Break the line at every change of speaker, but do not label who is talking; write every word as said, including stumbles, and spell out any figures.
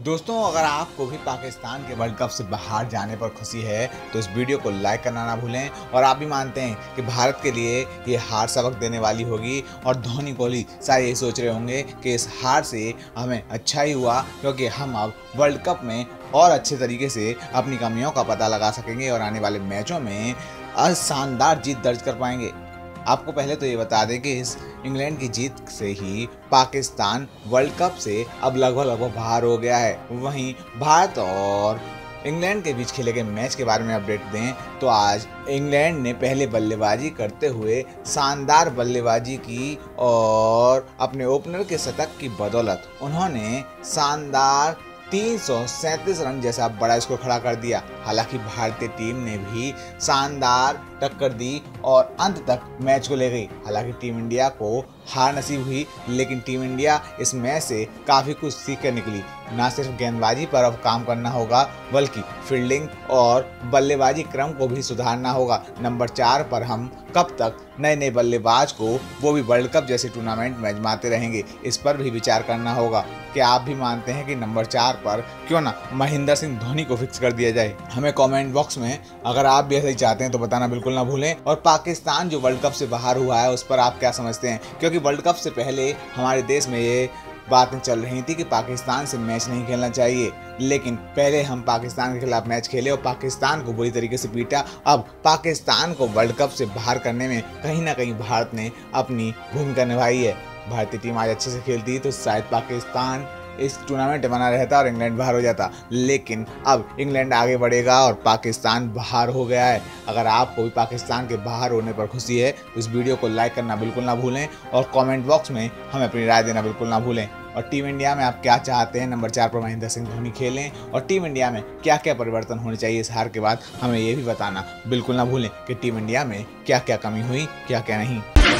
दोस्तों, अगर आपको भी पाकिस्तान के वर्ल्ड कप से बाहर जाने पर खुशी है तो इस वीडियो को लाइक करना ना भूलें। और आप भी मानते हैं कि भारत के लिए ये हार सबक देने वाली होगी और धोनी कोहली शायद यही सोच रहे होंगे कि इस हार से हमें अच्छा ही हुआ, क्योंकि हम अब वर्ल्ड कप में और अच्छे तरीके से अपनी कमियों का पता लगा सकेंगे और आने वाले मैचों में शानदार जीत दर्ज कर पाएंगे। आपको पहले तो ये बता दें कि इस इंग्लैंड की जीत से ही पाकिस्तान वर्ल्ड कप से अब लगभग लगभग बाहर हो गया है। वहीं भारत और इंग्लैंड के बीच खेले गए मैच के बारे में अपडेट दें तो आज इंग्लैंड ने पहले बल्लेबाजी करते हुए शानदार बल्लेबाजी की और अपने ओपनर के शतक की बदौलत उन्होंने शानदार तीन सौ सैंतीस रन जैसा बड़ा स्कोर खड़ा कर दिया। हालांकि भारतीय टीम ने भी शानदार टक्कर दी और अंत तक मैच को ले गई। हालांकि टीम इंडिया को हार नसीब हुई, लेकिन टीम इंडिया इस मैच से काफ़ी कुछ सीख कर निकली। ना सिर्फ गेंदबाजी पर अब काम करना होगा, बल्कि फील्डिंग और बल्लेबाजी क्रम को भी सुधारना होगा। नंबर चार पर हम कब तक नए नए बल्लेबाज को, वो भी वर्ल्ड कप जैसे टूर्नामेंट में आजमाते रहेंगे, इस पर भी विचार करना होगा। कि आप भी मानते हैं कि नंबर चार पर क्यों ना महेंद्र सिंह धोनी को फिक्स कर दिया जाए? हमें कमेंट बॉक्स में अगर आप भी ऐसा ही चाहते हैं तो बताना बिल्कुल ना भूलें। और पाकिस्तान जो वर्ल्ड कप से बाहर हुआ है उस पर आप क्या समझते हैं? क्योंकि वर्ल्ड कप से पहले हमारे देश में ये बातें चल रही थी कि पाकिस्तान से मैच नहीं खेलना चाहिए, लेकिन पहले हम पाकिस्तान के खिलाफ मैच खेले और पाकिस्तान को बुरी तरीके से पीटा। अब पाकिस्तान को वर्ल्ड कप से बाहर करने में कहीं ना कहीं भारत ने अपनी भूमिका निभाई है। भारतीय टीम आज अच्छे से खेलती तो शायद पाकिस्तान इस टूर्नामेंट में बना रहता और इंग्लैंड बाहर हो जाता, लेकिन अब इंग्लैंड आगे बढ़ेगा और पाकिस्तान बाहर हो गया है। अगर आपको भी पाकिस्तान के बाहर होने पर खुशी है तो इस वीडियो को लाइक करना बिल्कुल ना भूलें और कमेंट बॉक्स में हमें अपनी राय देना बिल्कुल ना भूलें। और टीम इंडिया में आप क्या चाहते हैं? नंबर चार पर महेंद्र सिंह धोनी खेलें और टीम इंडिया में क्या क्या परिवर्तन होने चाहिए इस हार के बाद, हमें ये भी बताना बिल्कुल ना भूलें कि टीम इंडिया में क्या क्या कमी हुई, क्या क्या नहीं।